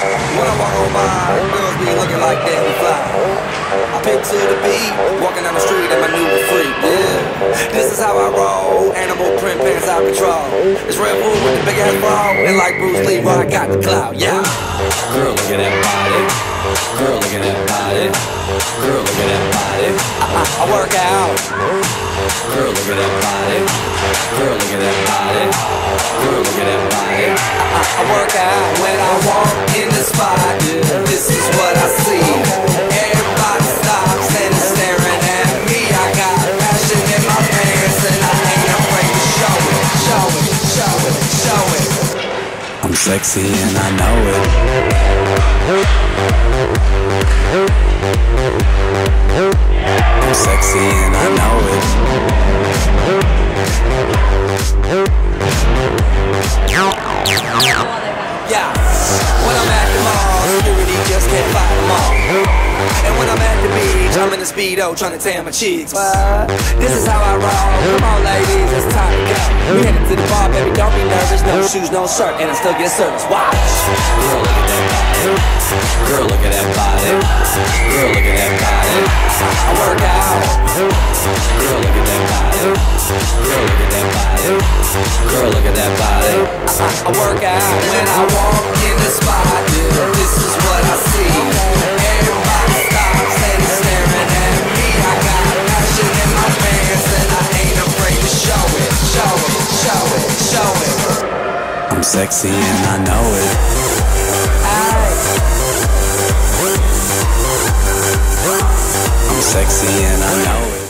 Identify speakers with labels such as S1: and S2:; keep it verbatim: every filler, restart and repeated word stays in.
S1: When I walk on by, girls be looking like damn we fly. I picture the beat, walking down the street in my new freak, yeah. This is how I roll, animal print pants out control. It's Red Bull with the big ass bra, and like Bruce Lee, I got the clout, yeah.
S2: Girl, look at that body. Girl, look at that body. Girl, look at that body.
S1: I, I work out.
S2: Girl, look at that body. Girl, look at that body. Girl, look at that body.
S1: I, I work out when I walk in the spot. This is what I see. Everybody stops and is staring at me. I got passion in my pants and I ain't afraid to show it, show it, show it, show it.
S2: I'm sexy and I know it. I'm sexy and I know it.
S1: Yeah, when I'm at the mall, security just can't fight them all. And when I'm at the beach, I'm in the Speedo trying to tan my cheeks. What? This is how I roll. Come on, ladies, it's time to go. We headed to the bar, baby, don't be nervous. No shoes, no shirt, and I still get service. Watch.
S2: Girl, look at that body. Girl, look at that body. Girl, look at that body.
S1: I work out.
S2: Girl, look at that body. Girl, look at that body. Girl, look at that body.
S1: I, I work out when I walk in the spot. This is what I see. Everybody stops and is staring at me. I got passion in my pants and I ain't afraid to show it, show it, show it, show it.
S2: I'm sexy and I know it. I'm sexy and I know it.